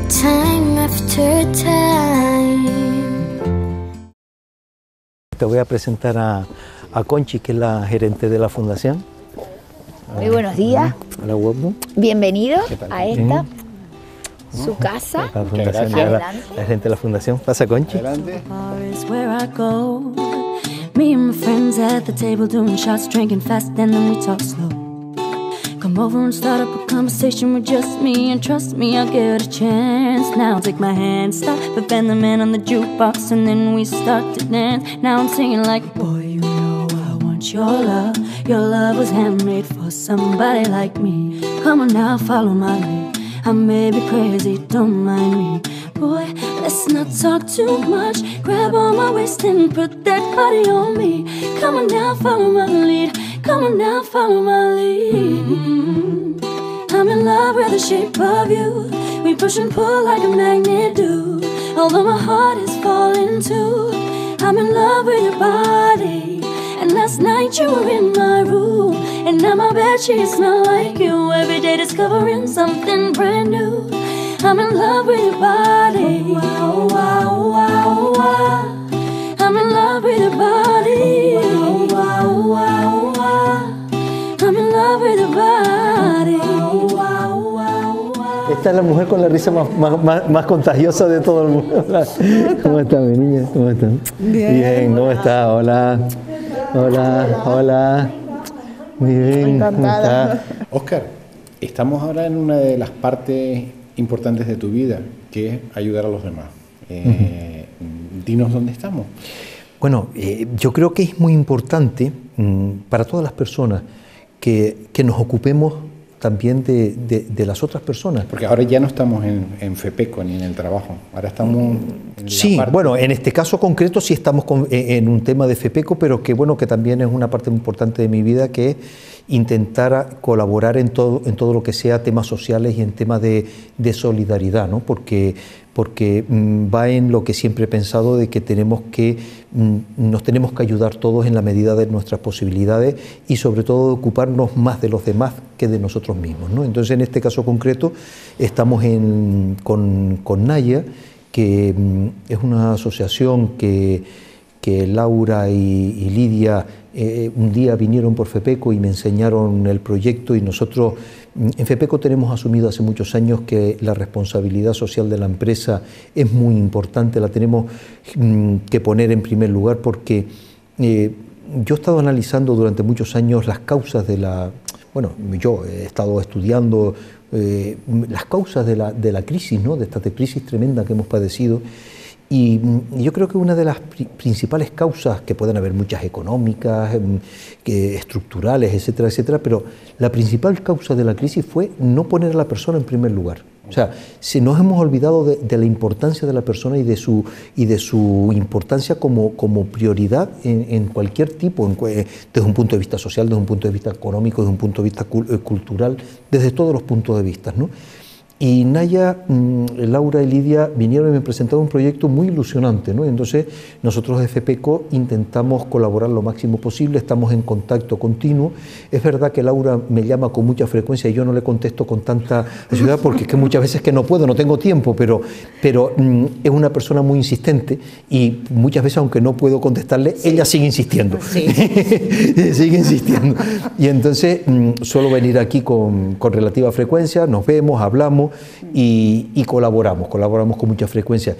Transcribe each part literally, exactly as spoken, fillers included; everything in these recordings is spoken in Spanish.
time after time. Te voy a presentar a, a Conchi, que es la gerente de la fundación. Muy buenos días. Hola, guapo. Bienvenido ¿Qué tal? a esta, Mm. su casa. La fundación, gracias. la, la gerente de la fundación. Pasa, Conchi. Adelante. Is where I go. Me and my friends at the table doing shots, drinking fast, and then we talk slow. Come over and start up a conversation with just me, and trust me, I'll give it a chance. Now take my hand, stop, but bend the man on the jukebox, and then we start to dance. Now I'm singing like, boy, you know I want your love. Your love was handmade for somebody like me. Come on now, follow my lead. I may be crazy, don't mind me. Boy, let's not talk too much. Grab on my waist and put that body on me. Come on now, follow my lead. Come on now, follow my lead. Mm-hmm. I'm in love with the shape of you. We push and pull like a magnet do. Although my heart is falling too. I'm in love with your body. And last night you were in my room, and now my bedsheets smell like you. Every day discovering something brand new. I'm in love with your body. Wow, wow, wow, wow. I'm in love with your body. Wow, wow, wow, wow. I'm in love with your body. Wow, wow, wow, wow. Esta es la mujer con la risa más, más, más, más contagiosa de todo el mundo. ¿Cómo está, mi niña? ¿Cómo está? Bien. Bien, ¿cómo está? Hola. Hola, hola. Muy bien. ¿Cómo está? Óscar, estamos ahora en una de las partes importantes de tu vida, que es ayudar a los demás. Eh, uh-huh. Dinos dónde estamos. Bueno, eh, yo creo que es muy importante mmm, para todas las personas que, que nos ocupemos también de, de, de las otras personas. Porque ahora ya no estamos en, en FEPECO ni en el trabajo, ahora estamos en Sí, la parte... bueno, en este caso concreto sí estamos con, en un tema de FEPECO, pero que bueno, que también es una parte muy importante de mi vida, que es intentar colaborar en todo, en todo lo que sea temas sociales y en temas de, de solidaridad, ¿no? Porque, porque mmm, va en lo que siempre he pensado, de que tenemos que, mmm, nos tenemos que ayudar todos en la medida de nuestras posibilidades y sobre todo de ocuparnos más de los demás que de nosotros mismos, ¿no? Entonces, en este caso concreto estamos en, con, con Naya, que mmm, es una asociación que, que Laura y, y Lidia eh, un día vinieron por FEPECO y me enseñaron el proyecto, y nosotros en FEPECO tenemos asumido hace muchos años que la responsabilidad social de la empresa es muy importante, la tenemos mmm, que poner en primer lugar, porque eh, yo he estado analizando durante muchos años las causas de la... Bueno, yo he estado estudiando eh, las causas de la, de la crisis, ¿no? De esta crisis tremenda que hemos padecido. Y yo creo que una de las principales causas, que pueden haber muchas económicas, que estructurales, etcétera, etcétera, pero la principal causa de la crisis fue no poner a la persona en primer lugar. O sea, si nos hemos olvidado de, de la importancia de la persona y de su, y de su importancia como, como prioridad en, en cualquier tipo, en, desde un punto de vista social, desde un punto de vista económico, desde un punto de vista cultural, desde todos los puntos de vista, ¿no? Y Naya, Laura y Lidia vinieron y me presentaron un proyecto muy ilusionante, ¿no? Entonces nosotros de FEPECO intentamos colaborar lo máximo posible, estamos en contacto continuo. Es verdad que Laura me llama con mucha frecuencia y yo no le contesto con tanta ayuda, porque es que muchas veces que no puedo, no tengo tiempo, pero, pero mm, es una persona muy insistente, y muchas veces, aunque no puedo contestarle, sí, ella sigue insistiendo. Sí. Sigue insistiendo. Y entonces mm, suelo venir aquí con, con relativa frecuencia, nos vemos, hablamos, Y, y colaboramos, colaboramos con mucha frecuencia.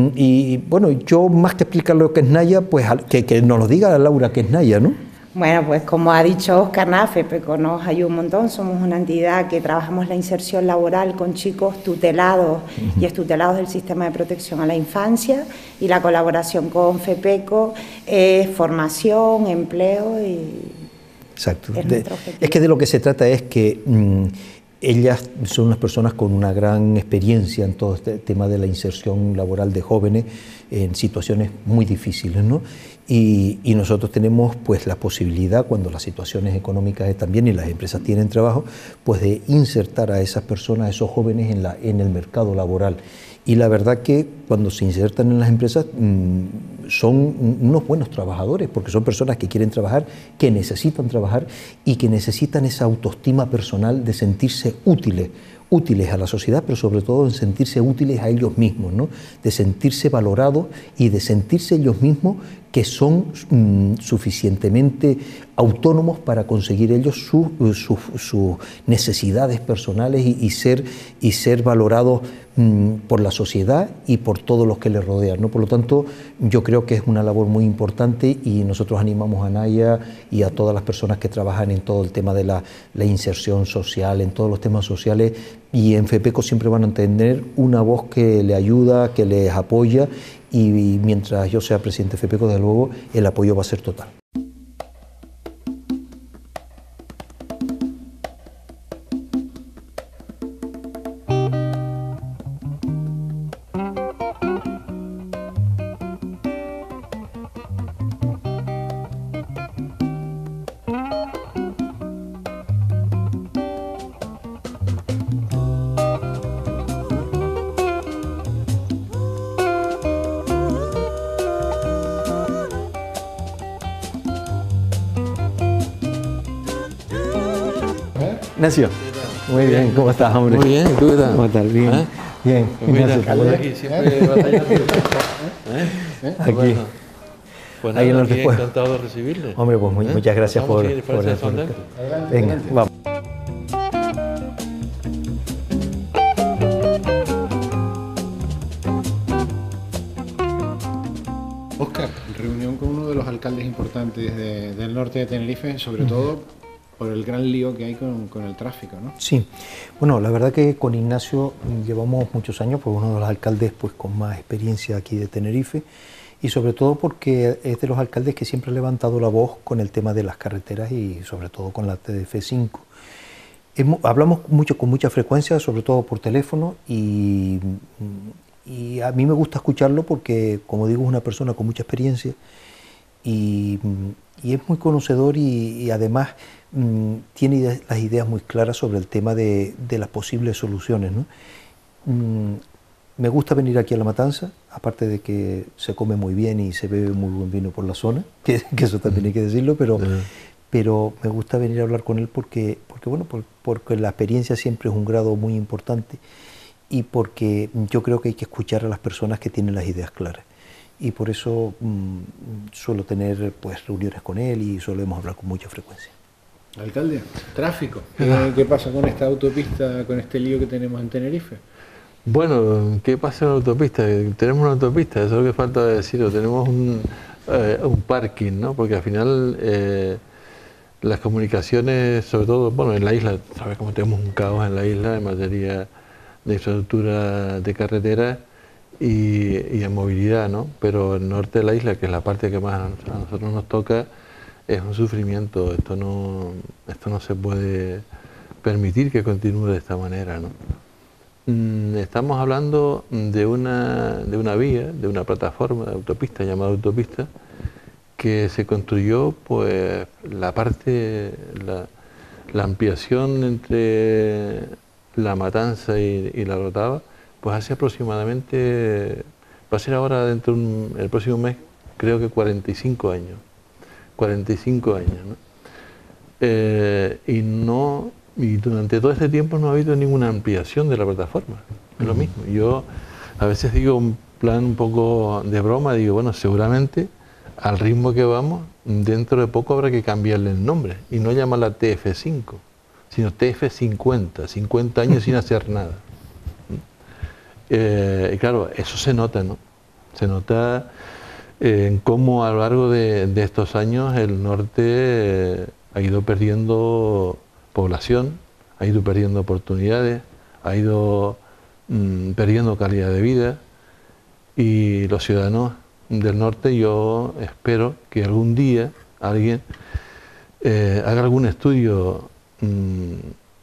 Y bueno, yo más que explicar lo que es Naya, pues que, que nos lo diga Laura qué es Naya, ¿no? Bueno, pues como ha dicho Óscar, nada, FEPECO nos ayuda un montón. Somos una entidad que trabajamos la inserción laboral con chicos tutelados uh-huh. y extutelados del sistema de protección a la infancia, y la colaboración con FEPECO es formación, empleo y... Exacto. Es, de, es que de lo que se trata es que... Mmm, ellas son unas personas con una gran experiencia en todo este tema de la inserción laboral de jóvenes en situaciones muy difíciles, ¿no? Y, y nosotros tenemos pues la posibilidad, cuando las situaciones económicas también y las empresas tienen trabajo, pues de insertar a esas personas, a esos jóvenes en, la, en el mercado laboral. Y la verdad que cuando se insertan en las empresas mmm, son unos buenos trabajadores, porque son personas que quieren trabajar, que necesitan trabajar y que necesitan esa autoestima personal de sentirse útiles, útiles a la sociedad, pero sobre todo en sentirse útiles a ellos mismos, ¿no? De sentirse valorados y de sentirse ellos mismos que son mm, suficientemente autónomos para conseguir ellos sus su, su necesidades personales y, y, ser, y ser valorados mm, por la sociedad y por todos los que les rodean, ¿no? Por lo tanto, yo creo que es una labor muy importante y nosotros animamos a Naya y a todas las personas que trabajan en todo el tema de la, la inserción social, en todos los temas sociales, y en FEPECO siempre van a tener una voz que le ayuda, que les apoya, y, y mientras yo sea presidente de FEPECO, desde luego, el apoyo va a ser total. Ignacio, muy bien, ¿cómo estás, hombre? Muy bien, ¿y tú qué tal? ¿Cómo estás? Bien, ¿Eh? bien. Pues mira, Ignacio, Carlos, aquí siempre batallando. ¿Eh? ¿Eh? Aquí. Bueno, pues Ahí en nada, los aquí después. encantado de recibirle. Hombre, pues muy- ¿Eh? muchas gracias Pasamos, por, si les por, parece, por- adelante. Venga, vamos. Óscar, reunión con uno de los alcaldes importantes de- del norte de Tenerife, sobre todo por el gran lío que hay con, con el tráfico, ¿no? Sí, bueno, la verdad que con Ignacio llevamos muchos años, pues uno de los alcaldes pues con más experiencia aquí de Tenerife, y sobre todo porque es de los alcaldes que siempre ha levantado la voz con el tema de las carreteras y sobre todo con la T D F cinco. Hemos- hablamos mucho, con mucha frecuencia, sobre todo por teléfono, y, y a mí me gusta escucharlo porque, como digo, es una persona con mucha experiencia y, y es muy conocedor y, y además mm, tiene ide- las ideas muy claras sobre el tema de, de las posibles soluciones, ¿no? Mm, me gusta venir aquí a La Matanza, aparte de que se come muy bien y se bebe muy buen vino por la zona, que, que eso también hay que decirlo, pero, Sí. pero me gusta venir a hablar con él porque, porque, bueno, por- porque la experiencia siempre es un grado muy importante y porque yo creo que hay que escuchar a las personas que tienen las ideas claras. Y por eso mm, suelo tener pues reuniones con él y solemos hablar con mucha frecuencia. Alcalde, tráfico. ¿Qué, qué pasa con esta autopista, con este lío que tenemos en Tenerife? Bueno, ¿qué pasa en la autopista? Tenemos una autopista, eso es lo que falta decirlo. Tenemos un, eh, un parking, ¿no? Porque al final eh, las comunicaciones, sobre todo, bueno, en la isla, sabes cómo tenemos un caos en la isla en materia de infraestructura de carretera y, y en movilidad, ¿no? Pero el norte de la isla, que es la parte que más a nosotros nos toca, es un sufrimiento. Esto no, esto no se puede permitir que continúe de esta manera, ¿no? Mm, Estamos hablando de una, de una vía, de una plataforma de autopista llamada autopista, que se construyó, pues, la parte, la, la ampliación entre La Matanza y, y La Rotava, pues hace aproximadamente, va a ser ahora dentro de un, el próximo mes, creo que cuarenta y cinco años, cuarenta y cinco años, ¿no? Eh, y no, y durante todo este tiempo no ha habido ninguna ampliación de la plataforma, es lo mismo. Yo a veces digo un plan un poco de broma, digo, bueno, seguramente al ritmo que vamos, dentro de poco habrá que cambiarle el nombre y no llamarla T F cinco, sino T F cincuenta, cincuenta años sin hacer nada. Eh, y claro, eso se nota, ¿no? Se nota eh, en cómo a lo largo de, de estos años el norte eh, ha ido perdiendo población, ha ido perdiendo oportunidades, ha ido mm, perdiendo calidad de vida, y los ciudadanos del norte, yo espero que algún día alguien eh, haga algún estudio mmm,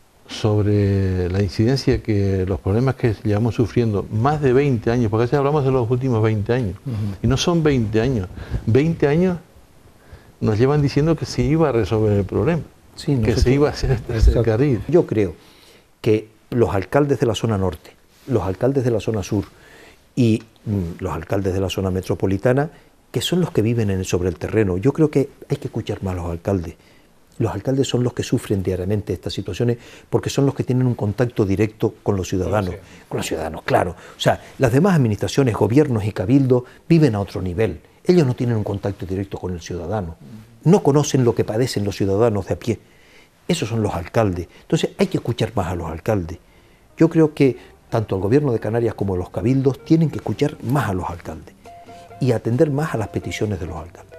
sobre la incidencia que los problemas que llevamos sufriendo más de veinte años, porque a veces hablamos de los últimos veinte años, uh-huh. y no son veinte años, veinte años nos llevan diciendo que se iba a resolver el problema, sí, que nosotros, se iba a hacer este exacto. carril. Yo creo que los alcaldes de la zona norte, los alcaldes de la zona sur y mm, los alcaldes de la zona metropolitana, que son los que viven en, sobre el terreno, yo creo que hay que escuchar más a los alcaldes. Los alcaldes son los que sufren diariamente estas situaciones porque son los que tienen un contacto directo con los ciudadanos. Sí. Con los ciudadanos, claro. O sea, las demás administraciones, gobiernos y cabildos viven a otro nivel. Ellos no tienen un contacto directo con el ciudadano. No conocen lo que padecen los ciudadanos de a pie. Esos son los alcaldes. Entonces hay que escuchar más a los alcaldes. Yo creo que tanto el gobierno de Canarias como los cabildos tienen que escuchar más a los alcaldes y atender más a las peticiones de los alcaldes.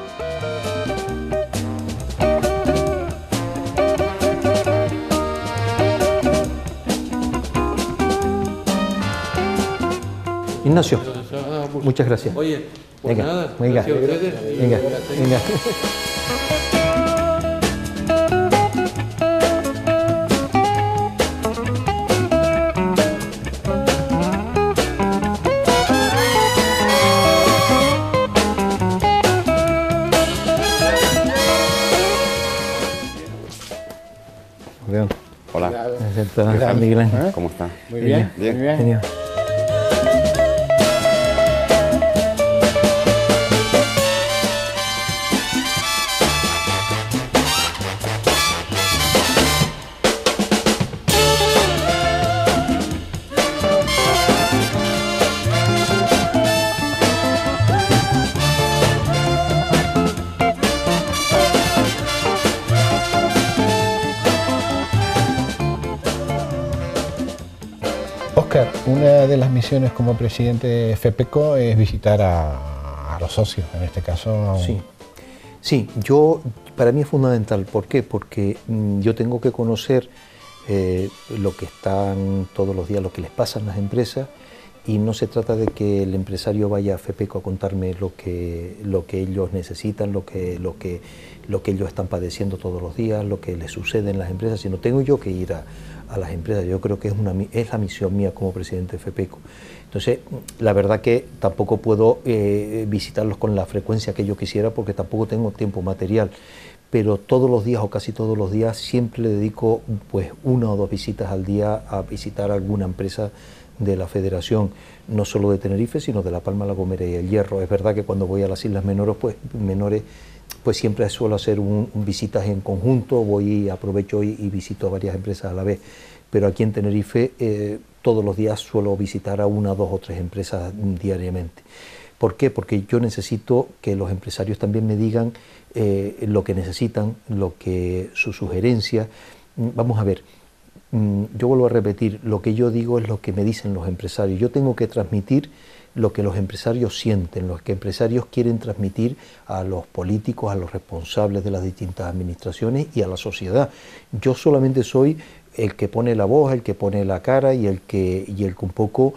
Ignacio, muchas gracias. Oye, pues venga, nada, venga, gracias a ustedes. venga, venga. Hola. Hola, Miguel Ángel. ¿Cómo está? Muy bien, bien. muy bien. Genial. Óscar, una de las misiones como presidente de FEPECO es visitar a, a los socios, en este caso. Sí, sí, yo, para mí es fundamental. ¿Por qué? Porque mm, yo tengo que conocer eh, lo que están todos los días, lo que les pasa en las empresas, y no se trata de que el empresario vaya a FEPECO a contarme lo que, lo que ellos necesitan, lo que, lo, que, lo que ellos están padeciendo todos los días, lo que les sucede en las empresas, sino tengo yo que ir a, a las empresas. Yo creo que es, una, es la misión mía como presidente de FEPECO. Entonces, la verdad que tampoco puedo eh, visitarlos con la frecuencia que yo quisiera porque tampoco tengo tiempo material, pero todos los días o casi todos los días siempre le dedico pues una o dos visitas al día a visitar alguna empresa de la Federación, no solo de Tenerife, sino de La Palma, La Gomera y El Hierro. Es verdad que cuando voy a las Islas Menores, pues, menores, pues siempre suelo hacer un, un visitas en conjunto, voy, aprovecho y, y visito a varias empresas a la vez, pero aquí en Tenerife eh, todos los días suelo visitar a una, dos o tres empresas diariamente. ¿Por qué? Porque yo necesito que los empresarios también me digan eh, lo que necesitan, lo que sus sugerencias. Vamos a ver, yo vuelvo a repetir, lo que yo digo es lo que me dicen los empresarios. Yo tengo que transmitir lo que los empresarios sienten, lo que empresarios quieren transmitir a los políticos, a los responsables de las distintas administraciones y a la sociedad. Yo solamente soy el que pone la voz, el que pone la cara y el que, y el que un poco,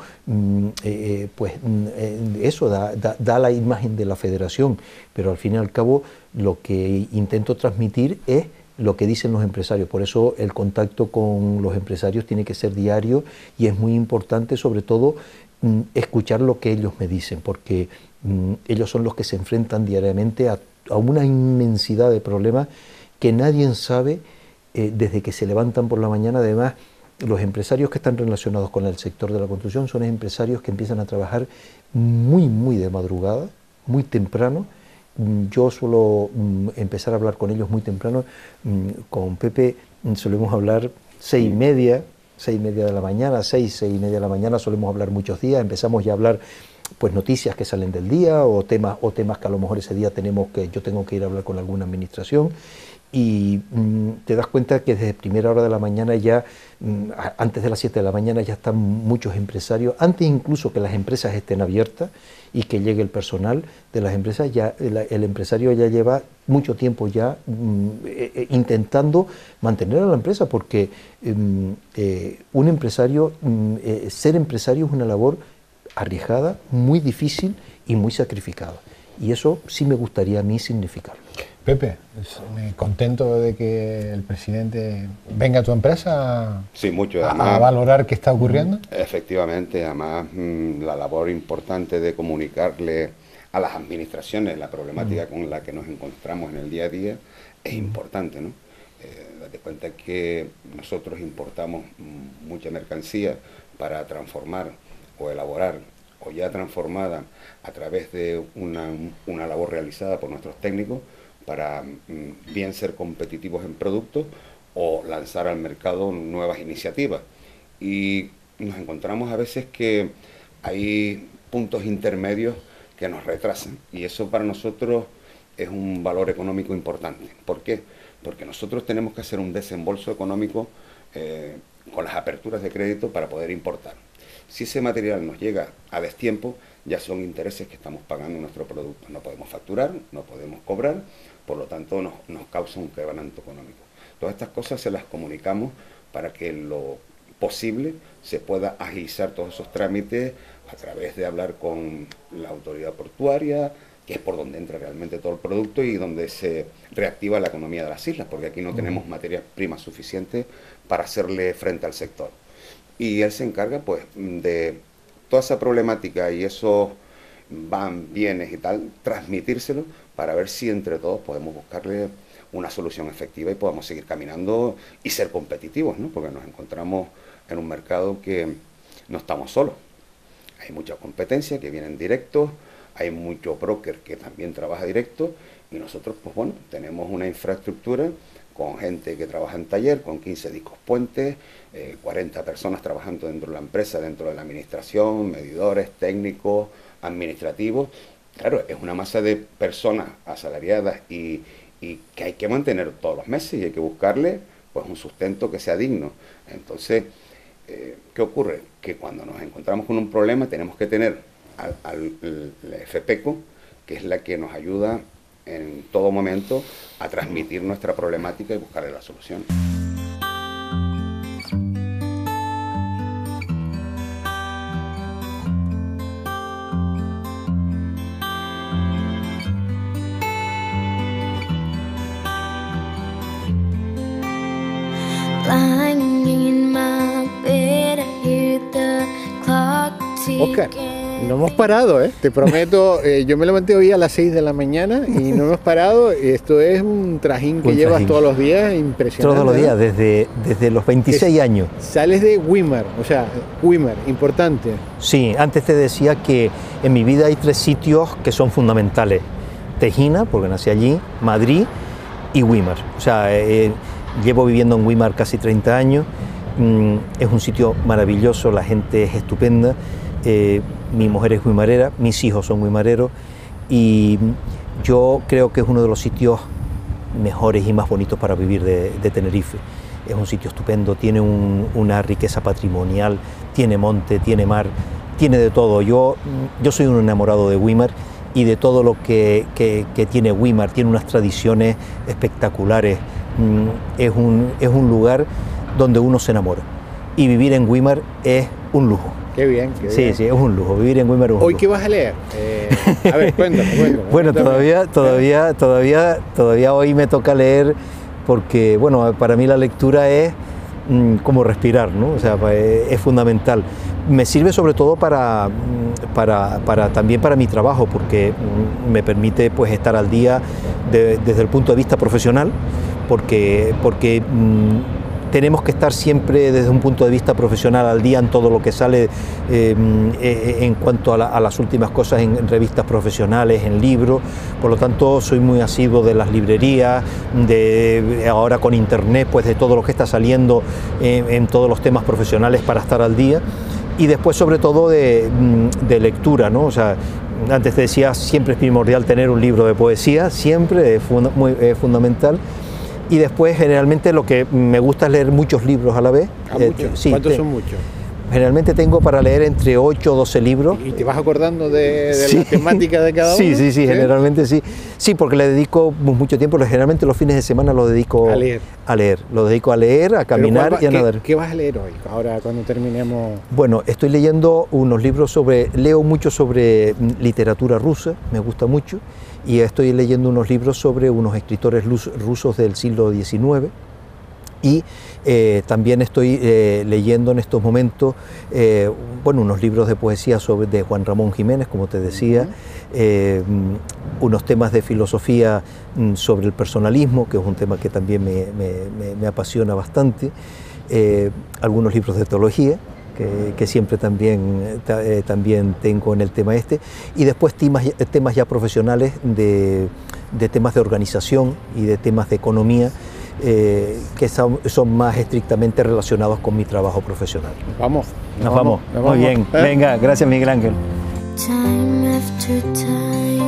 eh, pues eh, eso da, da, da la imagen de la federación, pero al fin y al cabo lo que intento transmitir es lo que dicen los empresarios. Por eso el contacto con los empresarios tiene que ser diario y es muy importante sobre todo mm, escuchar lo que ellos me dicen, porque mm, ellos son los que se enfrentan diariamente a, a una inmensidad de problemas que nadie sabe eh, desde que se levantan por la mañana. Además, los empresarios que están relacionados con el sector de la construcción son empresarios que empiezan a trabajar muy, muy de madrugada, muy temprano. Yo suelo mm, empezar a hablar con ellos muy temprano. Mm, con Pepe mm, solemos hablar seis y media, seis y media de la mañana, seis, seis y media de la mañana, solemos hablar muchos días. Empezamos ya a hablar pues noticias que salen del día o temas, o temas que a lo mejor ese día tenemos que, yo tengo que ir a hablar con alguna administración. Y mm, te das cuenta que desde primera hora de la mañana ya, mm, antes de las siete de la mañana ya están muchos empresarios, antes incluso que las empresas estén abiertas y que llegue el personal de las empresas, ya el, el empresario ya lleva mucho tiempo ya mm, eh, intentando mantener a la empresa, porque mm, eh, un empresario, mm, eh, ser empresario es una labor arriesgada, muy difícil y muy sacrificada. Y eso sí me gustaría a mí significarlo. Pepe, contento de que el presidente venga a tu empresa sí, mucho, a, además, a valorar qué está ocurriendo. Efectivamente, además mmm, la labor importante de comunicarle a las administraciones la problemática mm. con la que nos encontramos en el día a día es importante, ¿no? Eh, date cuenta que nosotros importamos mmm, mucha mercancía para transformar o elaborar o ya transformada a través de una, una labor realizada por nuestros técnicos, para mm, bien ser competitivos en productos o lanzar al mercado nuevas iniciativas. Y nos encontramos a veces que hay puntos intermedios que nos retrasan, y eso para nosotros es un valor económico importante. ¿Por qué? Porque nosotros tenemos que hacer un desembolso económico eh, con las aperturas de crédito para poder importar. Si ese material nos llega a destiempo, ya son intereses que estamos pagando en nuestro producto. No podemos facturar, no podemos cobrar, por lo tanto nos, nos causa un quebranto económico. Todas estas cosas se las comunicamos para que lo posible se pueda agilizar todos esos trámites a través de hablar con la autoridad portuaria, que es por donde entra realmente todo el producto y donde se reactiva la economía de las islas, porque aquí no tenemos materias primas suficientes para hacerle frente al sector. Y él se encarga pues de toda esa problemática y esos van, bienes y tal, transmitírselo para ver si entre todos podemos buscarle una solución efectiva y podamos seguir caminando y ser competitivos, ¿no? Porque nos encontramos en un mercado que no estamos solos. Hay mucha competencia que vienen directos, hay mucho broker que también trabaja directo, y nosotros, pues bueno, tenemos una infraestructura con gente que trabaja en taller, con quince discos puentes, eh, cuarenta personas trabajando dentro de la empresa, dentro de la administración, medidores, técnicos, administrativos. Claro, es una masa de personas asalariadas y, y que hay que mantener todos los meses, y hay que buscarle pues un sustento que sea digno. Entonces, eh, ¿qué ocurre? Que cuando nos encontramos con un problema tenemos que tener al, al, al FEPECO, que es la que nos ayuda en todo momento a transmitir nuestra problemática y buscarle la solución. Óscar, no hemos parado, ¿eh? Te prometo, eh, yo me levanté hoy a las seis de la mañana y no hemos parado. Esto es un trajín que un llevas trajín. todos los días, impresionante. Todos los días, desde, desde los veintiséis años. Sales de Weimar, o sea, Weimar, importante. Sí, antes te decía que en mi vida hay tres sitios que son fundamentales. Tejina, porque nací allí, Madrid y Weimar. O sea, eh, llevo viviendo en Weimar casi treinta años. Mm, es un sitio maravilloso, la gente es estupenda. Eh, mi mujer es wimarera, mis hijos son wimareros, y yo creo que es uno de los sitios mejores y más bonitos para vivir de, de Tenerife. Es un sitio estupendo, tiene un, una riqueza patrimonial, tiene monte, tiene mar, tiene de todo. Yo, yo soy un enamorado de Weimar y de todo lo que, que, que tiene Weimar. Tiene unas tradiciones espectaculares. Es un, es un lugar donde uno se enamora, y vivir en Weimar es un lujo. Qué bien, qué sí, bien. Sí, es un lujo, vivir en Weimar es un ¿Hoy lujo. qué vas a leer? Eh, a ver, cuéntame, cuéntame. Bueno, todavía, todavía, todavía, todavía hoy me toca leer, porque, bueno, para mí la lectura es mmm, como respirar, ¿no? O sea, es, es fundamental. Me sirve sobre todo para, para, para, también para mi trabajo, porque me permite pues estar al día de, desde el punto de vista profesional, porque, porque mmm, tenemos que estar siempre desde un punto de vista profesional al día en todo lo que sale eh, en cuanto a, la, a las últimas cosas en, en revistas profesionales, en libros. Por lo tanto, soy muy asiduo de las librerías, de ahora con internet, pues de todo lo que está saliendo en, en todos los temas profesionales para estar al día. Y después, sobre todo, de, de lectura, ¿no? O sea, antes te decía, siempre es primordial tener un libro de poesía, siempre es, funda, muy, es fundamental. Y después, generalmente, lo que me gusta es leer muchos libros a la vez. ¿A eh, muchos? Sí, ¿Cuántos te, son muchos? Generalmente tengo para leer entre ocho o doce libros. ¿Y te vas acordando de, de sí. la temática de cada uno? Sí, sí, sí, ¿Sí? generalmente sí. Sí, porque le dedico mucho tiempo, generalmente los fines de semana lo dedico a leer. A leer. Lo dedico a leer, a caminar va, y a ¿qué, nadar. ¿Qué vas a leer hoy, ahora cuando terminemos? Bueno, estoy leyendo unos libros sobre, leo mucho sobre literatura rusa, me gusta mucho, y estoy leyendo unos libros sobre unos escritores rusos del siglo diecinueve. Y eh, también estoy eh, leyendo en estos momentos eh, bueno, unos libros de poesía sobre, de Juan Ramón Jiménez, como te decía, eh, unos temas de filosofía sobre el personalismo, que es un tema que también me, me, me, me apasiona bastante, eh, algunos libros de teología, que, que siempre también, eh, también tengo en el tema este, y después temas, temas ya profesionales de, de temas de organización y de temas de economía, eh, que son, son más estrictamente relacionados con mi trabajo profesional. Nos vamos. Nos, nos vamos. vamos. Muy bien. ¿Eh? Venga, gracias Miguel Ángel. Time after time.